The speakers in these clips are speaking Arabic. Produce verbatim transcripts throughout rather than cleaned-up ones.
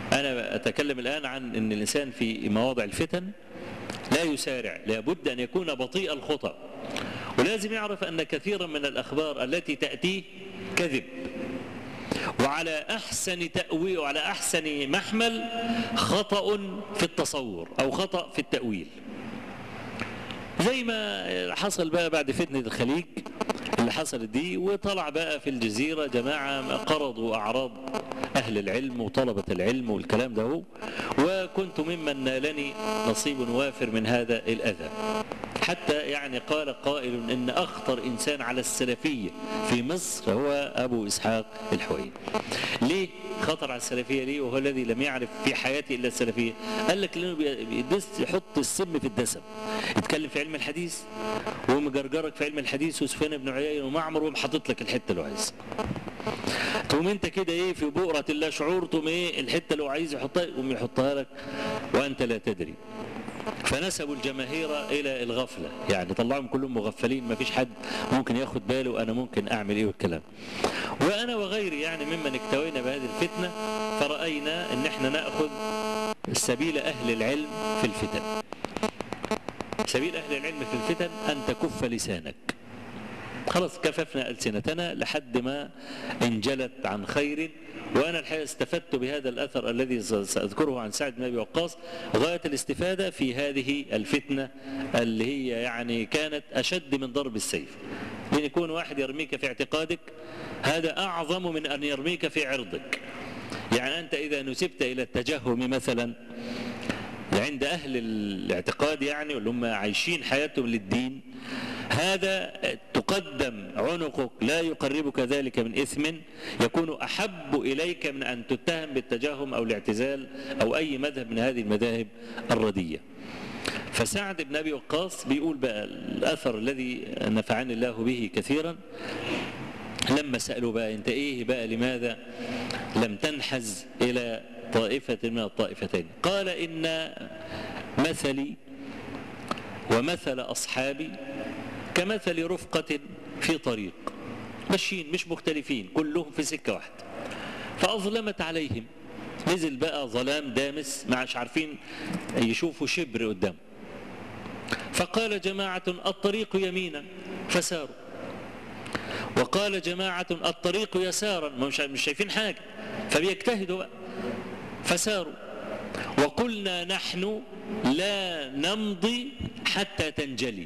أنا أتكلم الآن عن أن الإنسان في مواضع الفتن لا يسارع، لابد أن يكون بطيء الخطى، ولازم يعرف أن كثيرا من الأخبار التي تأتيه كذب، وعلى أحسن تأويل وعلى أحسن محمل خطأ في التصور أو خطأ في التأويل، زي ما حصل بقى بعد فتنة الخليج اللي حصلت دي، وطلع بقى في الجزيرة جماعة قرضوا أعراض أهل العلم وطلبة العلم والكلام ده هو، وكنت ممن نالني نصيب وافر من هذا الأذى، حتى يعني قال قائل إن أخطر إنسان على السلفية في مصر هو أبو إسحاق الحويني. ليه خطر على السلفية؟ ليه وهو الذي لم يعرف في حياته إلا السلفية؟ قال لك لأنه بيدس يحط السم في الدسم، يتكلم في علم الحديث ومجرجرك في علم الحديث وسفيان بن عيينة ومعمر ومحطط لك الحتة اللي عايزها، تقوم انت كده ايه في بؤرة لا شعور، تقوم ايه الحتة اللي هو عايز يحطها يقوم يحطها لك وانت لا تدري. فنسبوا الجماهير الى الغفله، يعني طلعهم كلهم مغفلين، ما فيش حد ممكن ياخد باله انا ممكن اعمل ايه والكلام. وانا وغيري يعني ممن اكتوينا بهذه الفتنه، فراينا ان احنا ناخذ سبيل اهل العلم في الفتن. سبيل اهل العلم في الفتن ان تكف لسانك. خلاص كففنا ألسنتنا لحد ما انجلت عن خير. وأنا الحقيقة استفدت بهذا الأثر الذي سأذكره عن سعد بن أبي وقاص غاية الاستفادة في هذه الفتنة اللي هي يعني كانت أشد من ضرب السيف، لأن يكون واحد يرميك في اعتقادك هذا أعظم من أن يرميك في عرضك. يعني أنت إذا نسبت إلى التجهم مثلا عند أهل الاعتقاد يعني واللي هم عايشين حياتهم للدين، هذا تقدم عنقك لا يقربك ذلك من إثم يكون أحب إليك من أن تتهم بالتجاهم أو الاعتزال أو أي مذهب من هذه المذاهب الردية. فسعد بن أبي وقاص بيقول بقى الأثر الذي نفعني الله به كثيرا، لما سألوا بقى أنت إيه بقى لماذا لم تنحز إلى طائفة من الطائفتين؟ قال إن مثلي ومثل أصحابي كمثل رفقة في طريق، ماشيين مش مختلفين كلهم في سكة واحدة، فأظلمت عليهم، نزل بقى ظلام دامس ما عادش عارفين يشوفوا شبر قدام، فقال جماعة الطريق يمينا فساروا، وقال جماعة الطريق يسارا، مش شايفين حاجة فبيجتهدوا بقى فساروا، وقلنا نحن لا نمضي حتى تنجلي،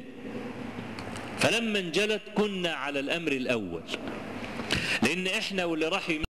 فلما انجلت كنا على الأمر الأول، لأن إحنا واللي راح